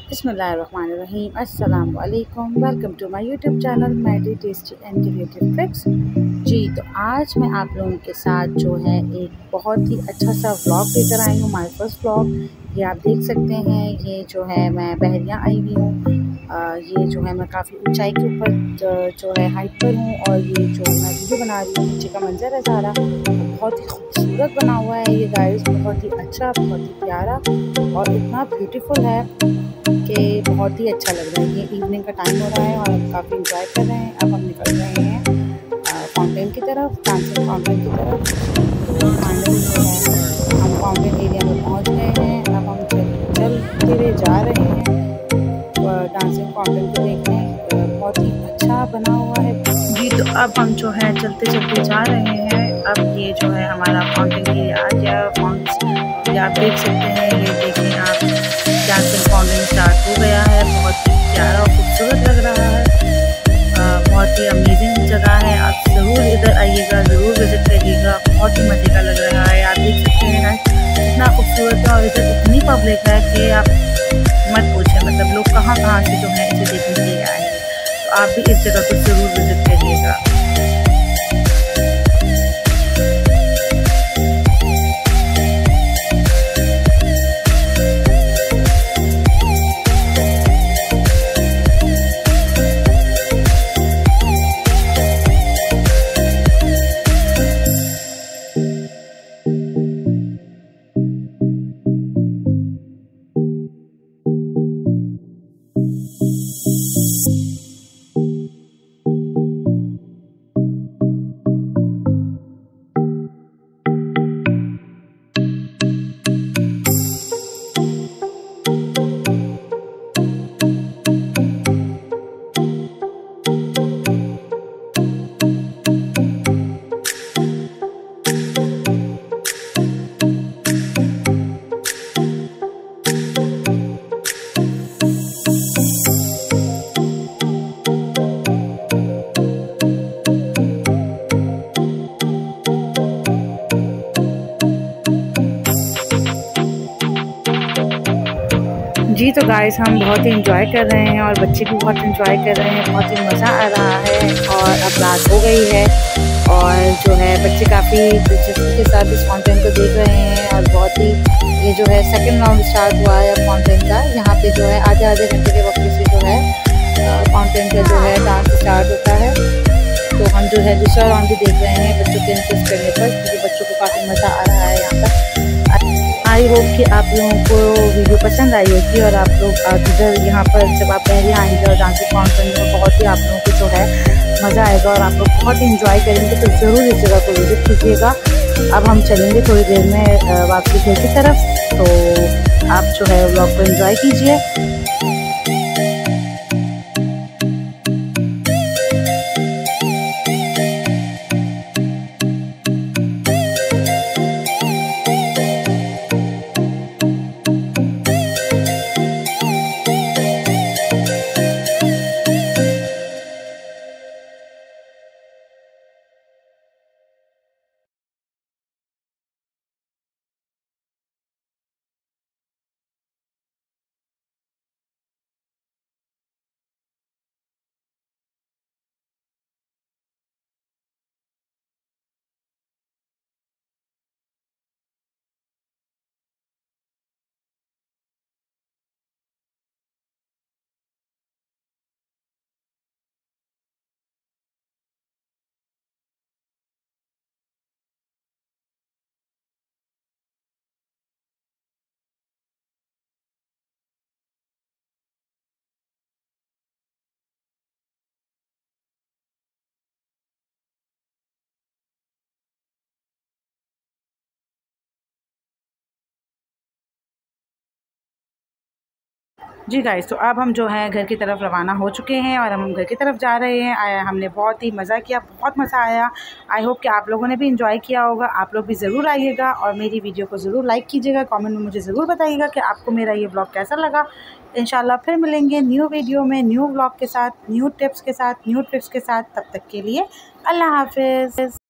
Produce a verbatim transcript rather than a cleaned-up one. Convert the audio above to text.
बिस्मिल्लाहिर्रहमानिर्रहीम। अस्सलाम वालेकुम। Welcome to my YouTube channel Maddy tasty and creative tricks. जी तो आज मैं आप लोगों के साथ जो है एक बहुत ही अच्छा सा व्लॉग लेकर आई हूँ, माय फर्स्ट व्लॉग। ये आप देख सकते हैं, ये जो है मैं बहरिया आई हुई हूँ। ये जो है मैं काफ़ी ऊंचाई के ऊपर जो है हाइट पर हूँ, और ये जो मैं वीडियो बना रही हूँ नीचे का मंजर है सारा बहुत ही खूबसूरत बना हुआ है। ये गाइस बहुत ही अच्छा, बहुत ही प्यारा और इतना ब्यूटीफुल है कि बहुत ही अच्छा लग रहा है। ये इवनिंग का टाइम हो रहा है और हम काफ़ी इंजॉय कर रहे हैं। अब हम निकल रहे हैं फाउंटेन की तरफ, डांसिंग फाउंटेन की तरफ। तो फाइनली जो है हम फाउंटेन एरिया में पहुंच गए हैं। अब हम चल चलते हुए जा रहे हैं डांसिंग फाउंटेन को देखने। बहुत ही अच्छा बना हुआ है जी। तो अब हम जो है चलते चलते जा रहे हैं। अब ये जो है हमारा फाउंटेन एरिया आ गया। फाउंटेन आप देख सकते हैं, ये देखें आप, डांसिंग फाउंटेन स्टार्ट हो गया है। बहुत ही प्यारा और खूबसूरत लग रहा है। आ, बहुत ही अमेजिंग जगह है। आप ज़रूर इधर आइएगा, ज़रूर विजिट करिएगा। बहुत ही मज़े का लग रहा है। आप देख सकते हैं इतना खूबसूरत है, और इधर इतनी पब्लिक है कि आप मत पूछें, मतलब लोग कहाँ कहाँ से जो है इसे देखने के लिए आए हैं। तो आप भी इस जगह को ज़रूर विजिट करिएगा। जी तो गाइस हम बहुत ही इंजॉय कर रहे हैं, और बच्चे भी बहुत इंजॉय कर रहे हैं। बहुत ही मज़ा आ रहा है। और अब रात हो गई है, और जो है बच्चे काफ़ी दिलचस्पी के साथ इस फाउंटेन को देख रहे हैं। और बहुत ही, ये जो है सेकंड राउंड स्टार्ट हुआ है फाउंटेन का। यहाँ पे जो है आधे आधे घंटे के वक्त से जो है फाउंटेन का जो है डांस स्टार्ट होता है। तो हम जो है दूसरा राउंड भी देख रहे हैं बच्चों के इंटरेस्ट करने पर, क्योंकि बच्चों को काफ़ी मज़ा आ रहा है यहाँ पर। आई होप कि आप लोगों को वीडियो पसंद आई होगी, और आप लोग इधर यहाँ पर जब आप बहरिया आएंगे और डांसिंग फाउंटेन में बहुत ही आप लोगों को जो है मज़ा आएगा, और आप लोग बहुत ही इंजॉय करेंगे। तो ज़रूर इस जगह को विजिट कीजिएगा। अब हम चलेंगे थोड़ी देर में वापसी घर की तरफ, तो आप जो है व्लॉग को एंजॉय कीजिए। जी गाइस, तो अब हम जो है घर की तरफ रवाना हो चुके हैं, और हम घर की तरफ जा रहे हैं। आया हमने बहुत ही मज़ा किया, बहुत मज़ा आया। आई होप कि आप लोगों ने भी इंजॉय किया होगा। आप लोग भी ज़रूर आइएगा, और मेरी वीडियो को ज़रूर लाइक कीजिएगा। कमेंट में मुझे ज़रूर बताइएगा कि आपको मेरा ये ब्लॉग कैसा लगा। इंशाल्लाह फिर मिलेंगे न्यू वीडियो में, न्यू ब्लॉग के साथ, न्यू टिप्स के साथ, न्यू ट्रिक्स के साथ। तब तक के लिए अल्लाह हाफ़िज़।